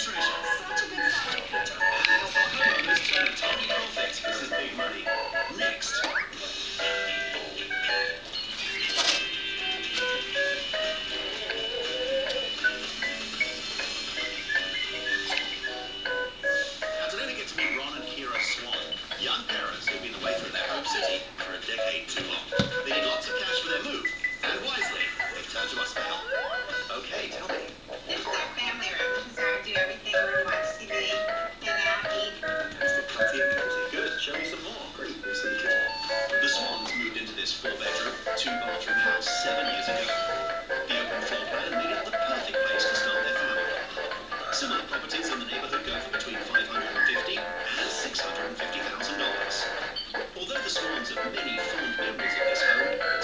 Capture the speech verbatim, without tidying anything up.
treasure. Such a good side picture. And help our homeowners turn a tiny profit. This is big money. Next. Now today we get to meet Ron and Kira Swan, young parents who've been away from their home city for a decade too long. They need lots of cash for their move, and wisely, they've turned to us for help. Okay, tell me. This is our family room. This is how we do everything. We watch T V, hang out, eat. That's the comfy and cozy. Good. Show me some more. Great. We'll see the kitchen. The Swans moved into this four-bedroom, two-bathroom house seven years ago. The open floor plan made it the perfect place to start their family. Similar properties in the neighborhood go for between five hundred fifty thousand dollars and six hundred fifty thousand dollars. Although the Swans have many fond memories of this home,